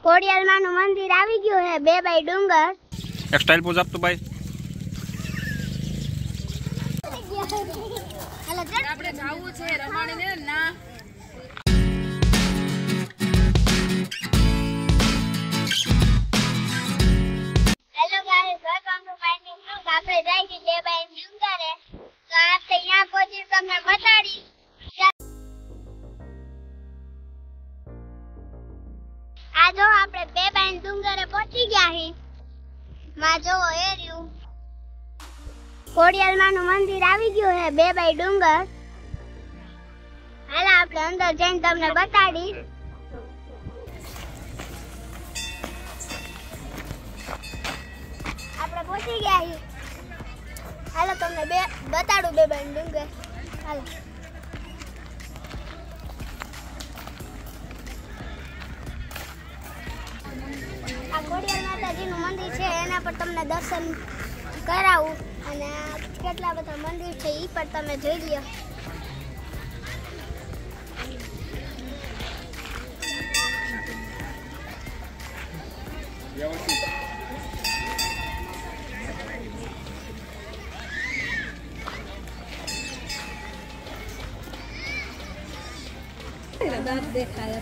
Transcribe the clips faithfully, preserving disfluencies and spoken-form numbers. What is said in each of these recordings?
કોડિયાલમાનું મંદિર આવી ગયું છે બે બાય ડુંગર. એક સ્ટાઇલ પોઝ આપતો ભાઈ. આપણે જાવું છે રમાણીને ના. Hello guys, welcome to finding blog. આપણે જાય છે બે બાય ડુંગરે. તો આપણે ત્યાં પહોંચી તમને બતાડી. આ જો આપણે બે બાય ડુંગરે પહોંચી ગયા હી. માં જો એ રહ્યું કોડિયાલમાનું મંદિર આવી ગયું છે બે બાય ડુંગર. હાલ આપણે અંદર જઈને તમને બતાડી. આપણે પહોંચી ગયા હી. હાલો તમને બે બતાડું બે બાય ડુંગર. હાલો આ કોડિયાલ માતાજીનું મંદિર છે, એના પર તમને દર્શન કરાવું અને કેટલા બધા મંદિર છે એ પણ તમે જોઈ લ્યો. દેખાય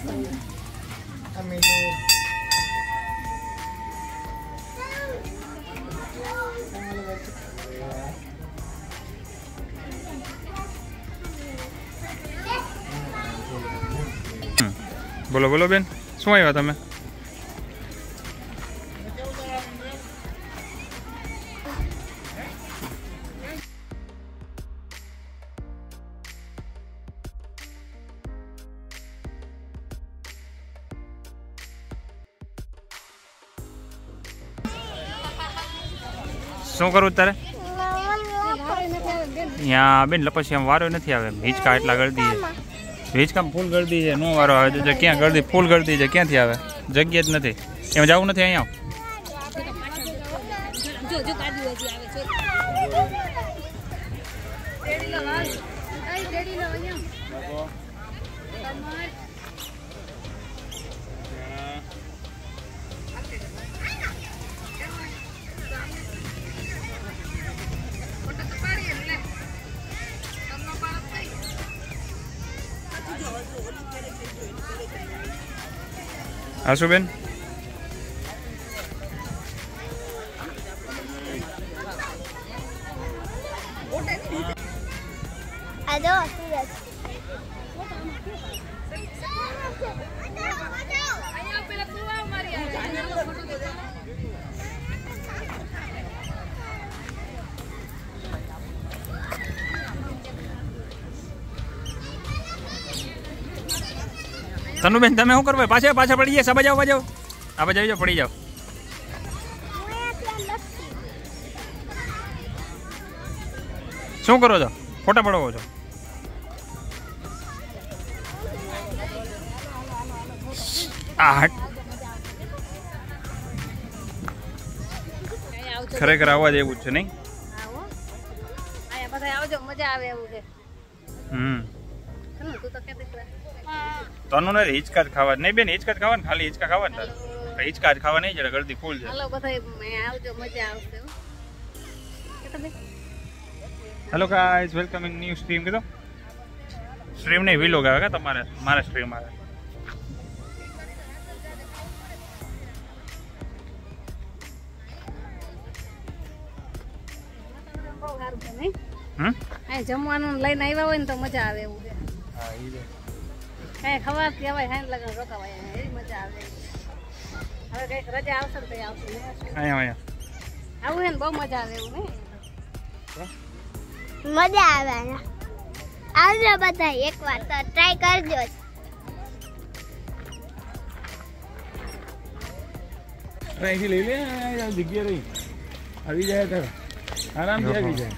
બોલો બોલો બેન, શું આવ્યા તમે? શું કરું તારે? અહીંયા બેન લપસિયામાં વારો નથી આવે. હિંચકા એટલા ગળદી છે. હિંચકામાં ફૂલ ગળદી છે, નો વારો આવે તો ક્યાં ગળદી ફૂલ ગળદી છે, ક્યાંથી આવે? જગ્યા જ નથી. એમાં જવું નથી. અહીંયા આશુ બેન આ જો સુરજ. તનુબેન તમે શું કરવા પાછા પાછા પડી જાય? સબા જાઓ બાજાઓ આ બાજુ આવી જાઓ, પડી જાઓ. શું કરો છો? ફોટા પડાવો છો? ખરેખર આવવા જેવું જ છે નહીં? મજા આવે એવું છે. હમ તનુ ને હિંચકા જ ખાવા નહીં બેન, હિંચકા જ ખાવા ને, ખાલી હિંચકા ખાવા ને. હિંચકા જ ખાવા નહીં, જરા ગળદી ફૂલ છે. હાલો બધા આવજો, મજા આવશે. Hello guys, welcome in new stream. કીધો સ્ટ્રીમ નહીં, વિલોગ આવે કા તમારે? મારા સ્ટ્રીમ આવે. હમ જમવાનું લઈને આવ્યા હોય ને તો મજા આવે એવું છે. કઈ ખબર કહેવાય હાઈ લગન રોકાવાય એવી મજા આવે. હવે કઈક રજા આવશે ને તો આવશે. અહીંયા અહીંયા આવું હે ને બહુ મજા આવે એવું નહીં? મજા આવે. આવજો બધા એકવાર તો ટ્રાય કરજો. અહીંથી લઈ લે, જગ્યા રહી આવી જાય તો આરામથી આવી જાય.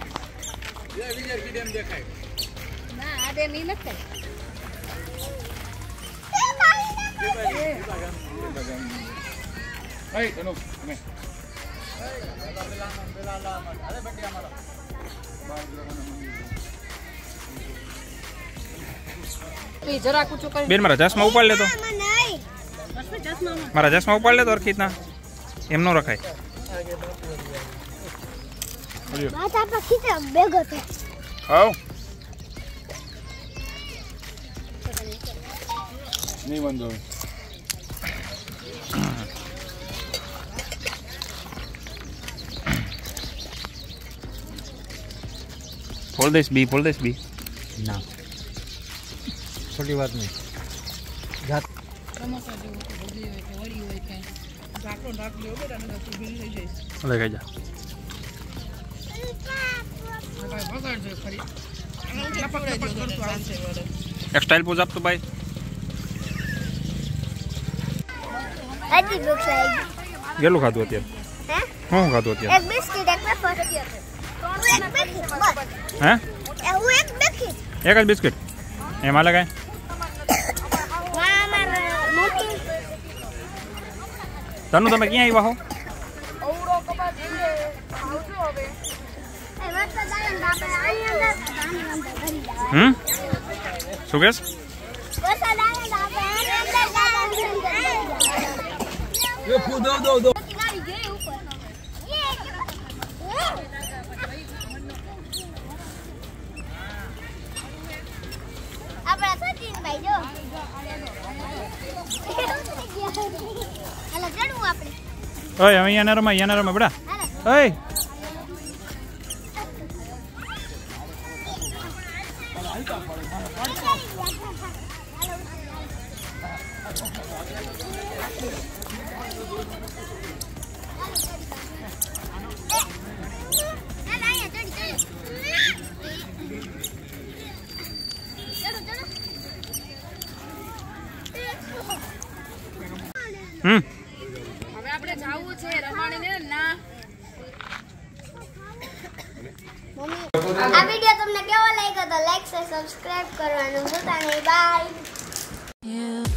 ના આ ડેમ ઈ નથી. બેન મારા ચશ્મા ઉપાડ લેતો. મારા ચશ્મા ઉપાડ લે તો અરખીતના એમ નો રખાય. વાત આપા ખીચા બેગો છે. આવ નહીં વાંધો. ફોલ દઈશ બી ફોલ દઈશ બી ના થોડી વાત નહીં જાત લે ખાઈ જા. એક સ્ટાઇલ પોઝ આપતો ભાઈ. હજી ભૂખ લાગી. કેટલું ખાધું અત્યારે? હે શું ખાધું અત્યારે? એક બિસ્કિટ એક વેફર. હું એક બિસ્કિટ બસ. હે એ હું એક બિસ્કિટ. એક જ બિસ્કિટ એમાં લગાય. વાહ માર મોટી તનુ તમે ક્યાં આવ્યા હો? એ વરસાદ આવે ને આપણે આની અંદર આની અંદર ભરી જવા. હમ શું કહેશ? વરસાદ આવે ને આપણે આની અંદર આની અંદર ભરી જવા. એ ફૂ દો દો દો. ગાડી ગઈ ઉપર. આપણા સચિનભાઈ જો. હાલો ચડવું આપણે. ઓય હવે અહીંયા ના રમાય અહીંયા ના રમાય બડા. ઓય હમ હવે આપણે જાવું છે રમાણીને ના. આ વિડિયો તમને કેવો લાગ્યો તો લાઈક અને સબસ્ક્રાઇબ કરવાનું ભૂલતા નહીં. બાય.